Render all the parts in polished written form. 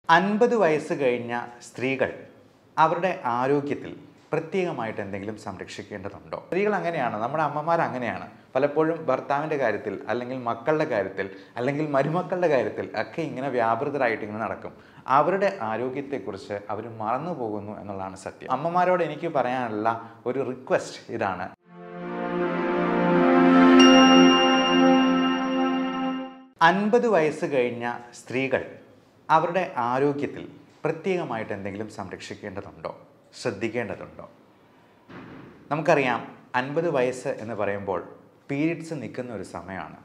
50 വയസ്സ് കഴിഞ്ഞ സ്ത്രീകൾ അവരുടെ ആരോഗ്യത്തിൽ പ്രത്യേകമായിട്ട് എന്തെങ്കിലും സംരക്ഷിക്കേണ്ടതുണ്ടോ? സ്ത്രീകൾ അങ്ങനെയാണ്, നമ്മുടെ അമ്മമാർ അങ്ങനെയാണ്. പലപ്പോഴും ഭർത്താവിൻ്റെ കാര്യത്തിൽ അല്ലെങ്കിൽ മക്കളുടെ കാര്യത്തിൽ അല്ലെങ്കിൽ മരുമക്കളുടെ കാര്യത്തിൽ ഒക്കെ ഇങ്ങനെ വ്യാപൃതരായിട്ട് ഇങ്ങനെ നടക്കും. അവരുടെ ആരോഗ്യത്തെക്കുറിച്ച് അവർ മറന്നു പോകുന്നു എന്നുള്ളതാണ് സത്യം. അമ്മമാരോട് എനിക്ക് പറയാനുള്ള ഒരു റിക്വസ്റ്റ് ഇതാണ്. അൻപത് വയസ്സ് കഴിഞ്ഞ സ്ത്രീകൾ അവരുടെ ആരോഗ്യത്തിൽ പ്രത്യേകമായിട്ട് എന്തെങ്കിലും സംരക്ഷിക്കേണ്ടതുണ്ടോ, ശ്രദ്ധിക്കേണ്ടതുണ്ടോ? നമുക്കറിയാം 50 വയസ്സ് എന്ന് പറയുമ്പോൾ പീരിയഡ്സ് നിൽക്കുന്ന ഒരു സമയമാണ്.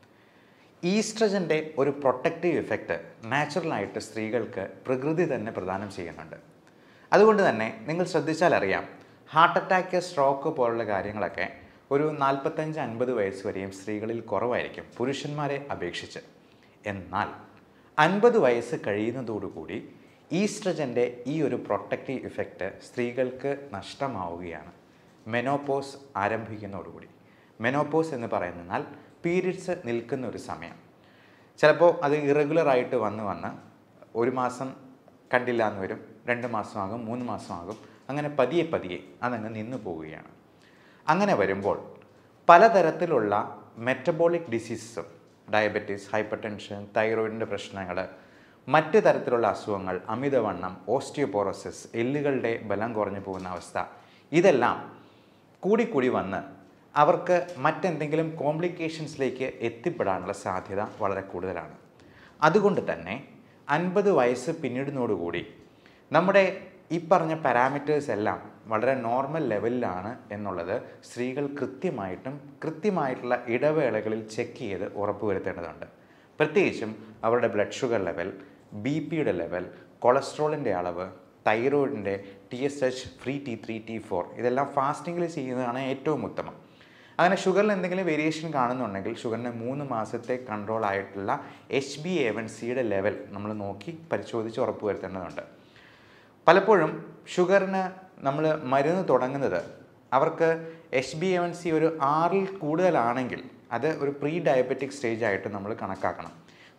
ഈസ്ട്രജൻ്റെ ഒരു പ്രൊട്ടക്റ്റീവ് ഇഫക്റ്റ് നാച്ചുറലായിട്ട് സ്ത്രീകൾക്ക് പ്രകൃതി തന്നെ പ്രദാനം ചെയ്യുന്നുണ്ട്. അതുകൊണ്ട് തന്നെ നിങ്ങൾ ശ്രദ്ധിച്ചാൽ അറിയാം, ഹാർട്ട് അറ്റാക്ക്, സ്ട്രോക്ക് പോലുള്ള കാര്യങ്ങളൊക്കെ ഒരു 45-50 വയസ്സ് വരെയും സ്ത്രീകളിൽ കുറവായിരിക്കും പുരുഷന്മാരെ അപേക്ഷിച്ച്. എന്നാൽ 50 വയസ്സ് കഴിയുന്നതോടുകൂടി ഈസ്ട്രജൻ്റെ ഈ ഒരു പ്രൊട്ടക്റ്റീവ് ഇഫക്റ്റ് സ്ത്രീകൾക്ക് നഷ്ടമാവുകയാണ്. മെനോപോസ് ആരംഭിക്കുന്നതോടുകൂടി. മെനോപോസ് എന്ന് പറയുന്നാൽ പീരിയഡ്സ് നിൽക്കുന്ന ഒരു സമയം. ചിലപ്പോൾ അത് ഇറഗുലറായിട്ട് വന്ന് ഒരു മാസം കണ്ടില്ല എന്ന് വരും, 2 മാസമാകും, 3 മാസമാകും, അങ്ങനെ പതിയെ അതങ്ങ് നിന്നു പോവുകയാണ്. അങ്ങനെ വരുമ്പോൾ പലതരത്തിലുള്ള മെറ്റബോളിക് ഡിസീസസും, ഡയബറ്റീസ്, ഹൈപ്പർ ടെൻഷൻ, തൈറോയിഡിൻ്റെ പ്രശ്നങ്ങൾ, മറ്റ് തരത്തിലുള്ള അസുഖങ്ങൾ, അമിതവണ്ണം, ഓസ്റ്റിയോപോറോസിസ്, എല്ലുകളുടെ ബലം കുറഞ്ഞു പോകുന്ന അവസ്ഥ, ഇതെല്ലാം കൂടി വന്ന് അവർക്ക് മറ്റെന്തെങ്കിലും കോംപ്ലിക്കേഷൻസിലേക്ക് എത്തിപ്പെടാനുള്ള സാധ്യത വളരെ കൂടുതലാണ്. അതുകൊണ്ട് തന്നെ 50 വയസ്സ് പിന്നിടുന്നതോടുകൂടി നമ്മുടെ ഈ പറഞ്ഞ പാരാമീറ്റേഴ്സ് എല്ലാം വളരെ നോർമൽ ലെവലിലാണ് എന്നുള്ളത് സ്ത്രീകൾ കൃത്യമായിട്ടുള്ള ഇടവേളകളിൽ ചെക്ക് ചെയ്ത് ഉറപ്പുവരുത്തേണ്ടതുണ്ട്. പ്രത്യേകിച്ചും അവരുടെ ബ്ലഡ് ഷുഗർ ലെവൽ, BP-യുടെ ലെവൽ, കൊളസ്ട്രോളിൻ്റെ അളവ്, തൈറോയിഡിൻ്റെ TSH, ഫ്രീ T3, T4 ഇതെല്ലാം ഫാസ്റ്റിങ്ങിൽ ചെയ്യുന്നതാണ് ഏറ്റവും ഉത്തമം. അങ്ങനെ ഷുഗറിൽ എന്തെങ്കിലും വേരിയേഷൻ കാണുന്നുണ്ടെങ്കിൽ ഷുഗറിന് 3 മാസത്തെ കൺട്രോൾ ആയിട്ടുള്ള HbA1cയുടെ ലെവൽ നമ്മൾ നോക്കി പരിശോധിച്ച് ഉറപ്പുവരുത്തേണ്ടതുണ്ട്. പലപ്പോഴും ഷുഗറിന് നമ്മൾ മരുന്ന് തുടങ്ങുന്നത് അവർക്ക് HbA1c ഒരു 6-ൽ കൂടുതലാണെങ്കിൽ അത് ഒരു പ്രീ ഡയബറ്റിക് സ്റ്റേജ് ആയിട്ട് നമ്മൾ കണക്കാക്കണം.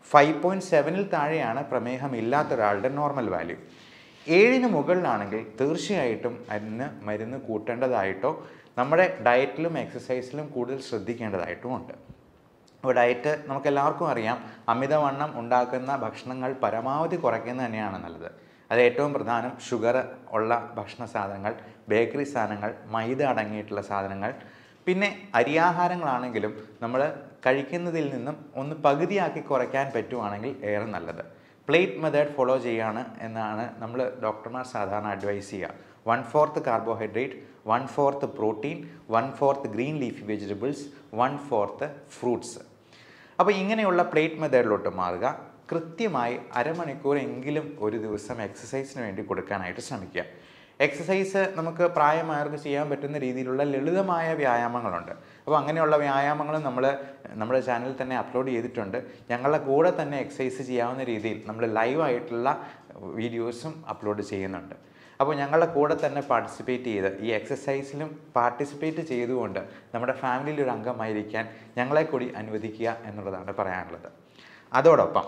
5.7-ൽ താഴെയാണ് പ്രമേഹം ഇല്ലാത്ത ഒരാളുടെ നോർമൽ വാല്യൂ. 7-ന് മുകളിലാണെങ്കിൽ തീർച്ചയായിട്ടും അതിന് മരുന്ന് കൂട്ടേണ്ടതായിട്ടോ നമ്മുടെ ഡയറ്റിലും എക്സസൈസിലും കൂടുതൽ ശ്രദ്ധിക്കേണ്ടതായിട്ടുമുണ്ട്. അപ്പോൾ ഡയറ്റ് നമുക്കെല്ലാവർക്കും അറിയാം, അമിതവണ്ണം ഉണ്ടാക്കുന്ന ഭക്ഷണങ്ങൾ പരമാവധി കുറയ്ക്കുന്നത് തന്നെയാണ് നല്ലത്. അത് ഏറ്റവും പ്രധാനം ഷുഗർ ഉള്ള ഭക്ഷണ സാധനങ്ങൾ, ബേക്കറി സാധനങ്ങൾ, മൈദ അടങ്ങിയിട്ടുള്ള സാധനങ്ങൾ, പിന്നെ അരിയാഹാരങ്ങളാണെങ്കിലും നമ്മൾ കഴിക്കുന്നതിൽ നിന്നും ഒന്ന് പകുതിയാക്കി കുറയ്ക്കാൻ പറ്റുവാണെങ്കിൽ ഏറെ നല്ലത്. പ്ലേറ്റ് മെത്തേഡ് ഫോളോ ചെയ്യാണ് എന്നാണ് നമ്മൾ ഡോക്ടർമാർ സാധാരണ അഡ്വൈസ് ചെയ്യുക. 1/4 carbohydrate, 1/4 protein, 1/4 green leafy vegetables, 1/4 fruits. അപ്പോൾ ഇങ്ങനെയുള്ള പ്ലേറ്റ് മെത്തേഡിലോട്ട് മാറുക. കൃത്യമായി അരമണിക്കൂറെങ്കിലും ഒരു ദിവസം എക്സസൈസിന് വേണ്ടി കൊടുക്കാനായിട്ട് ശ്രമിക്കുക. എക്സസൈസ് നമുക്ക് പ്രായമായവർക്ക് ചെയ്യാൻ പറ്റുന്ന രീതിയിലുള്ള ലളിതമായ വ്യായാമങ്ങളുണ്ട്. അപ്പോൾ അങ്ങനെയുള്ള വ്യായാമങ്ങൾ നമ്മൾ നമ്മുടെ ചാനലിൽ തന്നെ അപ്ലോഡ് ചെയ്തിട്ടുണ്ട്. ഞങ്ങളുടെ കൂടെ തന്നെ എക്സസൈസ് ചെയ്യാവുന്ന രീതിയിൽ നമ്മൾ ലൈവായിട്ടുള്ള വീഡിയോസും അപ്ലോഡ് ചെയ്യുന്നുണ്ട്. അപ്പോൾ ഞങ്ങളുടെ കൂടെ തന്നെ പാർട്ടിസിപ്പേറ്റ് ചെയ്ത് ഈ എക്സസൈസിലും പാർട്ടിസിപ്പേറ്റ് ചെയ്തുകൊണ്ട് നമ്മുടെ ഫാമിലിയിൽ ഒരു അംഗമായിരിക്കാൻ ഞങ്ങളെ കൂടി അനുവദിക്കുക എന്നുള്ളതാണ് പറയാനുള്ളത്. അതോടൊപ്പം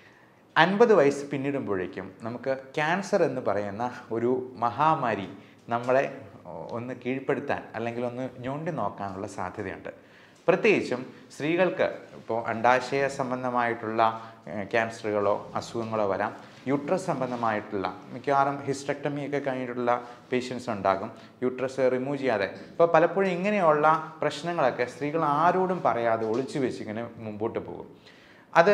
50 വയസ്സ് പിന്നിടുമ്പോഴേക്കും നമുക്ക് ക്യാൻസർ എന്ന് പറയുന്ന ഒരു മഹാമാരി നമ്മളെ ഒന്ന് കീഴ്പ്പെടുത്താൻ അല്ലെങ്കിൽ ഒന്ന് ഞൊണ്ടി നോക്കാനുള്ള സാധ്യതയുണ്ട്. പ്രത്യേകിച്ചും സ്ത്രീകൾക്ക് ഇപ്പോൾ അണ്ഡാശയ സംബന്ധമായിട്ടുള്ള ക്യാൻസറുകളോ അസുഖങ്ങളോ വരാം. യൂട്രസ് സംബന്ധമായിട്ടുള്ള മിക്കവാറും ഹിസ്റ്റക്ടമിയൊക്കെ കഴിഞ്ഞിട്ടുള്ള പേഷ്യൻസ് ഉണ്ടാകും, യൂട്രസ് റിമൂവ് ചെയ്യാതെ. ഇപ്പോൾ പലപ്പോഴും ഇങ്ങനെയുള്ള പ്രശ്നങ്ങളൊക്കെ സ്ത്രീകൾ ആരോടും പറയാതെ ഒളിച്ചു വെച്ചിങ്ങനെ മുമ്പോട്ട് പോകും. അത്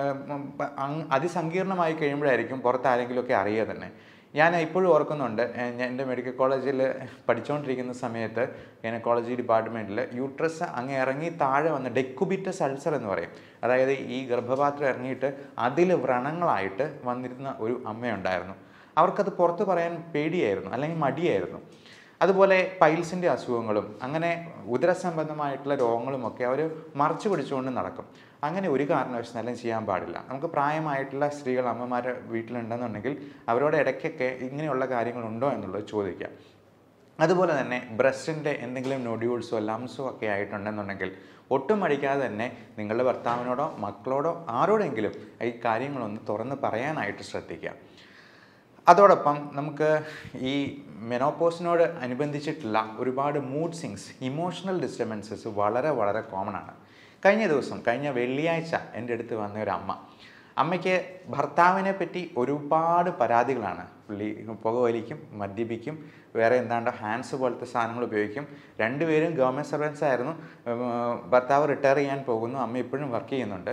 അതിസങ്കീർണമായി കഴിയുമ്പോഴായിരിക്കും പുറത്താരെങ്കിലുമൊക്കെ അറിയുക തന്നെ. ഞാൻ ഇപ്പോഴും ഓർക്കുന്നുണ്ട്, എൻ്റെ മെഡിക്കൽ കോളേജിൽ പഠിച്ചുകൊണ്ടിരിക്കുന്ന സമയത്ത് ഗൈനക്കോളജി ഡിപ്പാർട്ട്മെൻറ്റിൽ യൂട്രസ് അങ്ങ് ഇറങ്ങി താഴെ വന്ന് ഡെക്കുബിറ്റസ് അൾസർ എന്ന് പറയും, അതായത് ഈ ഗർഭപാത്രം ഇറങ്ങിയിട്ട് അതിൽ വ്രണങ്ങളായിട്ട് വന്നിരുന്ന ഒരു അമ്മയുണ്ടായിരുന്നു. അവർക്കത് പുറത്ത് പറയാൻ പേടിയായിരുന്നു അല്ലെങ്കിൽ മടിയായിരുന്നു. അതുപോലെ പൈൽസിൻ്റെ അസുഖങ്ങളും അങ്ങനെ ഉദരസംബന്ധമായിട്ടുള്ള രോഗങ്ങളുമൊക്കെ അവർ മറച്ചു പിടിച്ചുകൊണ്ട് നടക്കും. അങ്ങനെ ഒരു കാരണവശാലും ചെയ്യാൻ പാടില്ല. നമുക്ക് പ്രായമായിട്ടുള്ള സ്ത്രീകൾ, അമ്മമാർ വീട്ടിലുണ്ടെന്നുണ്ടെങ്കിൽ അവരോട് ഇടയ്ക്കൊക്കെ ഇങ്ങനെയുള്ള കാര്യങ്ങളുണ്ടോ എന്നുള്ളത് ചോദിക്കുക. അതുപോലെ തന്നെ ബ്രസ്റ്റിൻ്റെ എന്തെങ്കിലും നൊഡ്യൂൾസോ ലംസോ ഒക്കെ ആയിട്ടുണ്ടെന്നുണ്ടെങ്കിൽ ഒട്ടും മടിക്കാതെ തന്നെ നിങ്ങളുടെ ഭർത്താവിനോടോ മക്കളോടോ ആരോടെങ്കിലും ഈ കാര്യങ്ങളൊന്ന് തുറന്ന് പറയാനായിട്ട് ശ്രദ്ധിക്കുക. അതോടൊപ്പം നമുക്ക് ഈ മെനോപോസിനോട് അനുബന്ധിച്ചിട്ടുള്ള ഒരുപാട് മൂഡ് സ്വിങ്സ്, ഇമോഷണൽ ഡിസ്റ്റർബൻസസ് വളരെ വളരെ കോമൺ ആണ്. കഴിഞ്ഞ വെള്ളിയാഴ്ച എൻ്റെ അടുത്ത് വന്ന ഒരു അമ്മയ്ക്ക് ഭർത്താവിനെ പറ്റി ഒരുപാട് പരാതികളാണ്. പുള്ളി പുകവലിക്കും, മദ്യപിക്കും, വേറെ എന്താണ്ട് ഹാൻഡ്സ് പോലത്തെ സാധനങ്ങൾ ഉപയോഗിക്കും. രണ്ടുപേരും ഗവൺമെൻറ് സർവൻസ് ആയിരുന്നു. ഭർത്താവ് റിട്ടയർ ചെയ്യാൻ പോകുന്നു, അമ്മ ഇപ്പോഴും വർക്ക് ചെയ്യുന്നുണ്ട്.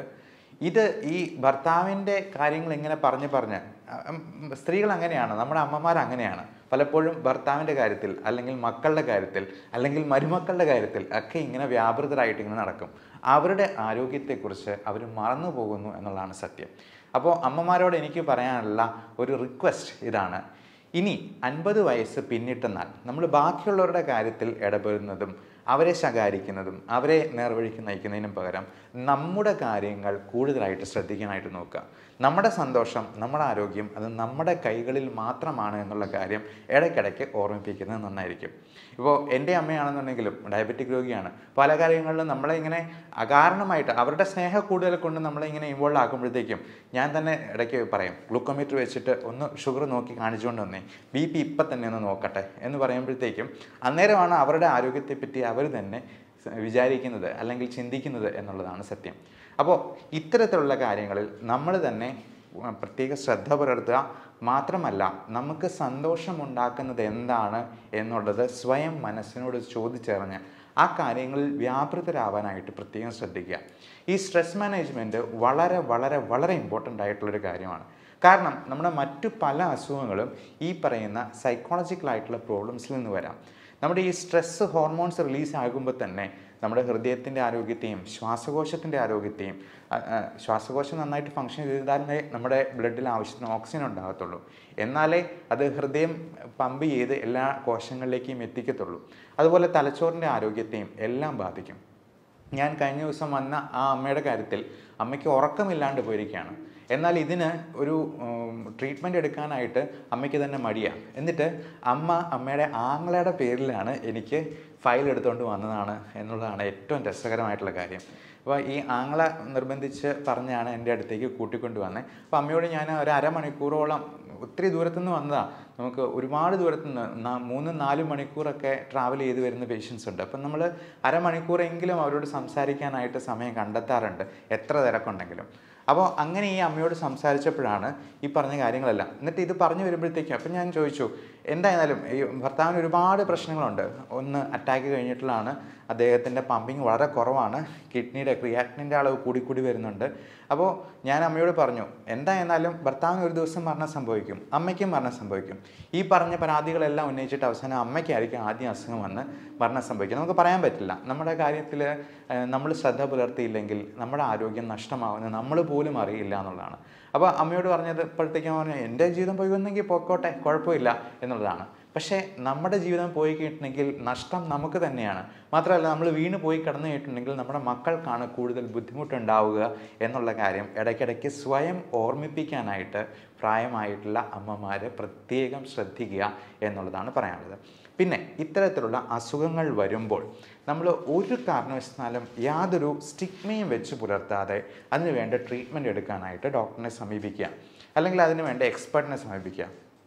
ഈ ഭർത്താവിൻ്റെ കാര്യങ്ങൾ ഇങ്ങനെ പറഞ്ഞ് സ്ത്രീകൾ അങ്ങനെയാണ്, നമ്മുടെ അമ്മമാർ അങ്ങനെയാണ്. പലപ്പോഴും ഭർത്താവിൻ്റെ കാര്യത്തിൽ അല്ലെങ്കിൽ മക്കളുടെ കാര്യത്തിൽ അല്ലെങ്കിൽ മരുമക്കളുടെ കാര്യത്തിൽ ഒക്കെ ഇങ്ങനെ വ്യാപൃതരായിട്ട് ഇങ്ങനെ നടക്കും. അവരുടെ ആരോഗ്യത്തെക്കുറിച്ച് അവർ മറന്നു പോകുന്നു എന്നുള്ളതാണ് സത്യം. അപ്പോൾ അമ്മമാരോട് എനിക്ക് പറയാനുള്ള ഒരു റിക്വസ്റ്റ് ഇതാണ്: ഇനി 50 വയസ്സ് പിന്നിട്ടെന്നാൽ നമ്മൾ ബാക്കിയുള്ളവരുടെ കാര്യത്തിൽ ഇടപെടുന്നതും അവരെ ശകാരിക്കുന്നതും അവരെ നേർവഴിക്ക് നയിക്കുന്നതിനും പകരം നമ്മുടെ കാര്യങ്ങൾ കൂടുതലായിട്ട് ശ്രദ്ധിക്കാനായിട്ട് നോക്കുക. നമ്മുടെ സന്തോഷം, നമ്മുടെ ആരോഗ്യം അത് നമ്മുടെ കൈകളിൽ മാത്രമാണ് എന്നുള്ള കാര്യം ഇടയ്ക്കിടയ്ക്ക് ഓർമ്മിപ്പിക്കുന്നത് നന്നായിരിക്കും. ഇപ്പോൾ എൻ്റെ അമ്മയാണെന്നുണ്ടെങ്കിലും ഡയബറ്റിക് രോഗിയാണ്. പല കാര്യങ്ങളിലും നമ്മളെ ഇങ്ങനെ അകാരണമായിട്ട് അവരുടെ സ്നേഹ കൂടുതൽ കൊണ്ട് നമ്മളെ ഇങ്ങനെ ഇൻവോൾവ് ആക്കുമ്പോഴത്തേക്കും ഞാൻ തന്നെ ഇടയ്ക്ക് പറയും, ഗ്ലൂക്കോമീറ്റർ വെച്ചിട്ട് ഒന്ന് ഷുഗർ നോക്കി കാണിച്ചുകൊണ്ട് വന്നേ, BP ഇപ്പം തന്നെ ഒന്ന് നോക്കട്ടെ എന്ന് പറയുമ്പോഴത്തേക്കും അന്നേരമാണ് അവരുടെ ആരോഗ്യത്തെപ്പറ്റി അവർ തന്നെ വിചാരിക്കുന്നത് അല്ലെങ്കിൽ ചിന്തിക്കുന്നത് എന്നുള്ളതാണ് സത്യം. അപ്പോൾ ഇത്തരത്തിലുള്ള കാര്യങ്ങളിൽ നമ്മൾ തന്നെ പ്രത്യേക ശ്രദ്ധ പുലർത്തുക. മാത്രമല്ല, നമുക്ക് സന്തോഷമുണ്ടാക്കുന്നത് എന്താണ് എന്നുള്ളത് സ്വയം മനസ്സിനോട് ചോദിച്ചറിഞ്ഞ് ആ കാര്യങ്ങളിൽ വ്യാപൃതരാവാനായിട്ട് പ്രത്യേകം ശ്രദ്ധിക്കുക. ഈ സ്ട്രെസ് മാനേജ്മെൻറ്റ് വളരെ വളരെ വളരെ ഇമ്പോർട്ടൻ്റ് ആയിട്ടുള്ളൊരു കാര്യമാണ്. കാരണം നമ്മുടെ മറ്റു പല അസുഖങ്ങളും ഈ പറയുന്ന സൈക്കോളജിക്കലായിട്ടുള്ള പ്രോബ്ലംസിൽ നിന്ന് വരാം. നമ്മുടെ ഈ സ്ട്രെസ് ഹോർമോൺസ് റിലീസ് ആകുമ്പോൾ തന്നെ നമ്മുടെ ഹൃദയത്തിൻ്റെ ആരോഗ്യത്തെയും ശ്വാസകോശത്തിൻ്റെ ആരോഗ്യത്തെയും, ശ്വാസകോശം നന്നായിട്ട് ഫങ്ഷൻ ചെയ്താലേ നമ്മുടെ ബ്ലഡിൽ ആവശ്യത്തിന് ഓക്സിജൻ ഉണ്ടാകത്തുള്ളൂ. എന്നാലേ അത് ഹൃദയം പമ്പ് ചെയ്ത് എല്ലാ കോശങ്ങളിലേക്കും എത്തിക്കത്തുള്ളൂ. അതുപോലെ തലച്ചോറിൻ്റെ ആരോഗ്യത്തെയും എല്ലാം ബാധിക്കും. ഞാൻ കഴിഞ്ഞ ദിവസം വന്ന ആ അമ്മയുടെ കാര്യത്തിൽ അമ്മയ്ക്ക് ഉറക്കമില്ലാണ്ട് പോയിരിക്കുകയാണ്. എന്നാൽ ഇതിന് ഒരു ട്രീറ്റ്മെൻറ്റ് എടുക്കാനായിട്ട് അമ്മയ്ക്ക് തന്നെ മടിയാണ്. എന്നിട്ട് അമ്മയുടെ ആങ്ങളയുടെ പേരിലാണ് എനിക്ക് ഫയൽ എടുത്തുകൊണ്ട് വന്നതാണ് എന്നുള്ളതാണ് ഏറ്റവും രസകരമായിട്ടുള്ള കാര്യം. അപ്പോൾ ഈ ആങ്ങളെ നിർബന്ധിച്ച് പറഞ്ഞാണ് എൻ്റെ അടുത്തേക്ക് കൂട്ടിക്കൊണ്ട് വന്നത്. അപ്പോൾ അമ്മയോട് ഞാൻ ഒരു അരമണിക്കൂറോളം, ഒത്തിരി ദൂരത്തുനിന്ന് വന്നതാണ്, നമുക്ക് ഒരുപാട് ദൂരത്തുനിന്ന് 3-4 മണിക്കൂറൊക്കെ ട്രാവൽ ചെയ്ത് വരുന്ന പേഷ്യൻസ് ഉണ്ട്. അപ്പം നമ്മൾ അരമണിക്കൂറെങ്കിലും അവരോട് സംസാരിക്കാനായിട്ട് സമയം കണ്ടെത്താറുണ്ട്, എത്ര തിരക്കുണ്ടെങ്കിലും. അപ്പോൾ അങ്ങനെ ഈ അമ്മയോട് സംസാരിച്ചപ്പോഴാണ് ഈ പറഞ്ഞ കാര്യങ്ങളെല്ലാം. എന്നിട്ട് ഇത് പറഞ്ഞു വരുമ്പോഴത്തേക്കും അപ്പം ഞാൻ ചോദിച്ചു, എന്തായാലും ഈ ഭർത്താവിന് ഒരുപാട് പ്രശ്നങ്ങളുണ്ട്. ഒന്ന് അറ്റാക്ക് കഴിഞ്ഞിട്ടുള്ളതാണ്, അദ്ദേഹത്തിൻ്റെ പമ്പിങ് വളരെ കുറവാണ്, കിഡ്നിയുടെ ക്രിയാറ്റിനിൻ്റെ അളവ് കൂടി വരുന്നുണ്ട്. അപ്പോൾ ഞാൻ അമ്മയോട് പറഞ്ഞു, എന്തായാലും ഭർത്താവിന് ഒരു ദിവസം മരണം സംഭവിക്കും, അമ്മയ്ക്കും മരണം സംഭവിക്കും. ഈ പറഞ്ഞ പരാതികളെല്ലാം ഉന്നയിച്ചിട്ട് അവസാനം അമ്മയ്ക്കായിരിക്കും ആദ്യം അസുഖം വന്ന് മരണം സംഭവിക്കും. നമുക്ക് പറയാൻ പറ്റില്ല. നമ്മുടെ കാര്യത്തിൽ നമ്മൾ ശ്രദ്ധ പുലർത്തിയില്ലെങ്കിൽ നമ്മുടെ ആരോഗ്യം നഷ്ടമാവുന്നത് നമ്മൾ പോലും അറിയില്ല എന്നുള്ളതാണ്. അപ്പോൾ അമ്മയോട് പറഞ്ഞത് ഇപ്പോഴത്തേക്കും പറഞ്ഞു, എൻ്റെ ജീവിതം പോയി വന്നെങ്കിൽ പോയിക്കോട്ടെ, കുഴപ്പമില്ല എന്നുള്ളതാണ്. പക്ഷേ നമ്മുടെ ജീവിതം പോയി കഴിഞ്ഞിട്ടുണ്ടെങ്കിൽ നഷ്ടം നമുക്ക് തന്നെയാണ്. മാത്രമല്ല, നമ്മൾ വീണ് പോയി കിടന്നു കഴിഞ്ഞിട്ടുണ്ടെങ്കിൽ നമ്മുടെ മക്കൾക്കാണ് കൂടുതൽ ബുദ്ധിമുട്ടുണ്ടാവുക എന്നുള്ള കാര്യം ഇടയ്ക്കിടയ്ക്ക് സ്വയം ഓർമ്മിപ്പിക്കാനായിട്ട് പ്രായമായിട്ടുള്ള അമ്മമാർ പ്രത്യേകം ശ്രദ്ധിക്കുക എന്നുള്ളതാണ് പറയാനുള്ളത്. പിന്നെ ഇത്തരത്തിലുള്ള അസുഖങ്ങൾ വരുമ്പോൾ നമ്മൾ ഒരു കാരണവശാലും യാതൊരു സ്റ്റിഗ്മയും വെച്ച് പുലർത്താതെ അതിന് വേണ്ട ട്രീറ്റ്മെൻറ്റ് എടുക്കാനായിട്ട് ഡോക്ടറിനെ സമീപിക്കുക, അല്ലെങ്കിൽ അതിന് വേണ്ട എക്സ്പെർട്ടിനെ സമീപിക്കുക.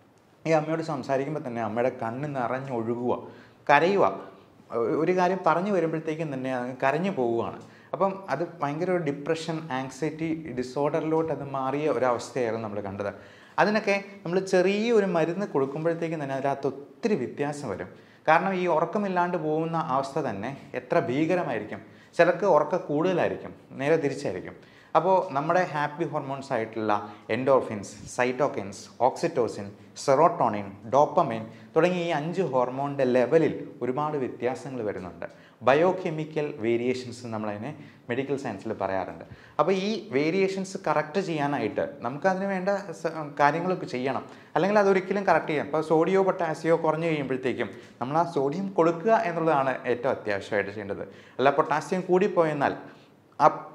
ഈ അമ്മയോട് സംസാരിക്കുമ്പോൾ തന്നെ അമ്മയുടെ കണ്ണ് നിറഞ്ഞൊഴുകുക, കരയുക. ഒരു കാര്യം പറഞ്ഞു വരുമ്പോഴത്തേക്കും തന്നെ കരഞ്ഞു പോവുകയാണ്. അപ്പം അത് ഭയങ്കര ഒരു ഡിപ്രഷൻ, ആങ്സൈറ്റി ഡിസോർഡറിലോട്ട് അത് മാറിയ ഒരവസ്ഥയായിരുന്നു നമ്മൾ കണ്ടത്. അതിനൊക്കെ നമ്മൾ ചെറിയൊരു മരുന്ന് കൊടുക്കുമ്പോഴത്തേക്കും തന്നെ അതിനകത്ത് ഒത്തിരി വ്യത്യാസം വരും. കാരണം ഈ ഉറക്കമില്ലാണ്ട് പോകുന്ന അവസ്ഥ തന്നെ എത്ര ഭീകരമായിരിക്കും. ചിലർക്ക് ഉറക്കം കൂടുതലായിരിക്കും, നേരെ തിരിച്ചായിരിക്കും. അപ്പോൾ നമ്മുടെ ഹാപ്പി ഹോർമോൺസ് ആയിട്ടുള്ള endorphins, cytokines, oxytocin, serotonin, dopamine തുടങ്ങിയ ഈ 5 ഹോർമോണിൻ്റെ ലെവലിൽ ഒരുപാട് വ്യത്യാസങ്ങൾ വരുന്നുണ്ട്. ബയോകെമിക്കൽ വേരിയേഷൻസ് നമ്മളതിനെ മെഡിക്കൽ സയൻസിൽ പറയാറുണ്ട്. അപ്പോൾ ഈ വേരിയേഷൻസ് കറക്റ്റ് ചെയ്യാനായിട്ട് നമുക്കതിന് വേണ്ട കാര്യങ്ങളൊക്കെ ചെയ്യണം, അല്ലെങ്കിൽ അതൊരിക്കലും കറക്റ്റ് ചെയ്യാം. ഇപ്പോൾ സോഡിയോ പൊട്ടാസിയോ കുറഞ്ഞു കഴിയുമ്പോഴത്തേക്കും നമ്മൾ ആ സോഡിയം കൊടുക്കുക എന്നുള്ളതാണ് ഏറ്റവും അത്യാവശ്യമായിട്ട് ചെയ്യേണ്ടത്. അല്ല പൊട്ടാസ്യം കൂടിപ്പോയെന്നാൽ ആ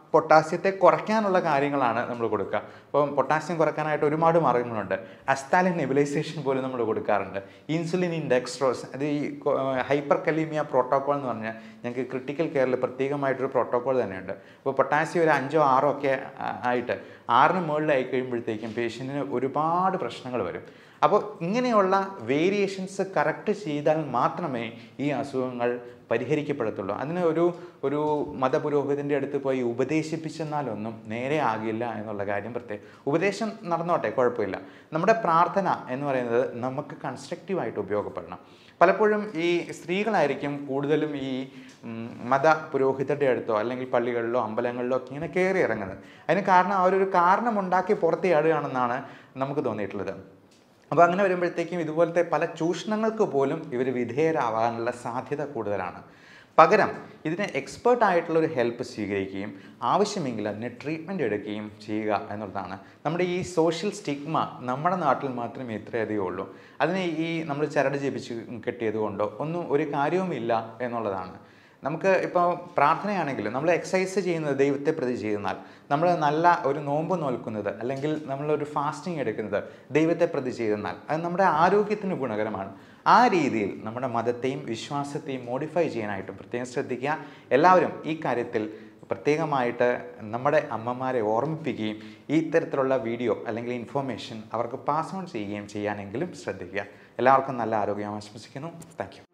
പൊട്ടാസ്യത്തെ കുറയ്ക്കാനുള്ള കാര്യങ്ങളാണ് നമ്മൾ കൊടുക്കുക. അപ്പം പൊട്ടാസ്യം കുറയ്ക്കാനായിട്ട് ഒരുപാട് മാർഗ്ഗങ്ങളുണ്ട്. അസ്താലിൻ നെബുലൈസേഷൻ പോലും നമ്മൾ കൊടുക്കാറുണ്ട്. ഇൻസുലിൻ ഇൻഡെക്സ്ട്രോസ്, അത് ഈ ഹൈപ്പർ കലീമിയ പ്രോട്ടോക്കോൾ എന്ന് പറഞ്ഞാൽ ഞങ്ങൾക്ക് ക്രിട്ടിക്കൽ കെയറിൽ പ്രത്യേകമായിട്ടൊരു പ്രോട്ടോക്കോൾ തന്നെയുണ്ട്. അപ്പോൾ പൊട്ടാസ്യം ഒരു 5 6 ഒക്കെ ആയിട്ട് 6ന് മുകളിലായി കഴിയുമ്പോഴത്തേക്കും പേഷ്യൻറ്റിന് ഒരുപാട് പ്രശ്നങ്ങൾ വരും. അപ്പോൾ ഇങ്ങനെയുള്ള വേരിയേഷൻസ് കറക്റ്റ് ചെയ്താൽ മാത്രമേ ഈ അസുഖങ്ങൾ പരിഹരിക്കപ്പെടത്തുള്ളൂ. അതിന് ഒരു മതപുരോഹിതൻ്റെ അടുത്ത് പോയി ഉപദേശിപ്പിച്ചെന്നാലൊന്നും നേരെ ആകില്ല എന്നുള്ള കാര്യം പ്രത്യേകം. ഉപദേശം നടന്നോട്ടെ, കുഴപ്പമില്ല. നമ്മുടെ പ്രാർത്ഥന എന്ന് പറയുന്നത് നമുക്ക് കൺസ്ട്രക്റ്റീവായിട്ട് ഉപയോഗപ്പെടണം. പലപ്പോഴും ഈ സ്ത്രീകളായിരിക്കും കൂടുതലും ഈ മത പുരോഹിതരുടെ അടുത്തോ അല്ലെങ്കിൽ പള്ളികളിലോ അമ്പലങ്ങളിലോ ഒക്കെ ഇങ്ങനെ കയറി ഇറങ്ങുന്നത്. അതിന് കാരണം അവരൊരു കാരണമുണ്ടാക്കി പുറത്തിയാടുകയാണെന്നാണ് നമുക്ക് തോന്നിയിട്ടുള്ളത്. അപ്പോൾ അങ്ങനെ വരുമ്പോഴത്തേക്കും ഇതുപോലത്തെ പല ചൂഷണങ്ങൾക്ക് പോലും ഇവർ വിധേയരാവാനുള്ള സാധ്യത കൂടുതലാണ്. പകരം ഇതിന് എക്സ്പേർട്ടായിട്ടുള്ളൊരു ഹെൽപ്പ് സ്വീകരിക്കുകയും ആവശ്യമെങ്കിൽ അതിന് ട്രീറ്റ്മെൻറ്റ് എടുക്കുകയും ചെയ്യുക എന്നുള്ളതാണ്. നമ്മുടെ ഈ സോഷ്യൽ സ്റ്റിഗ്മ നമ്മുടെ നാട്ടിൽ മാത്രമേ ഇത്രയധികം ഉള്ളൂ. അതിന് ഈ നമ്മൾ ചരട് ജപിച്ച് കെട്ടിയത് കൊണ്ടോ ഒന്നും ഒരു കാര്യവുമില്ല എന്നുള്ളതാണ്. നമുക്ക് ഇപ്പോൾ പ്രാർത്ഥനയാണെങ്കിലും നമ്മൾ എക്സസൈസ് ചെയ്യുന്നത് ദൈവത്തെ പ്രതി ചെയ്യുന്നാൽ, നമ്മൾ നല്ല ഒരു നോമ്പ് നോൽക്കുന്നത് അല്ലെങ്കിൽ നമ്മളൊരു ഫാസ്റ്റിംഗ് എടുക്കുന്നത് ദൈവത്തെ പ്രതി ചെയ്യുന്നാൽ അത് നമ്മുടെ ആരോഗ്യത്തിന് ഗുണകരമാണ്. ആ രീതിയിൽ നമ്മുടെ മതത്തെയും വിശ്വാസത്തെയും മോഡിഫൈ ചെയ്യാനായിട്ടും പ്രത്യേകം ശ്രദ്ധിക്കുക. എല്ലാവരും ഈ കാര്യത്തിൽ പ്രത്യേകമായിട്ട് നമ്മുടെ അമ്മമാരെ ഓർമ്മിപ്പിക്കുകയും ഈ തരത്തിലുള്ള വീഡിയോ അല്ലെങ്കിൽ ഇൻഫോർമേഷൻ അവർക്ക് പാസ് ഓൺ ചെയ്യുകയും ചെയ്യാനെങ്കിലും ശ്രദ്ധിക്കുക. എല്ലാവർക്കും നല്ല ആരോഗ്യം ആശംസിക്കുന്നു. Thank U.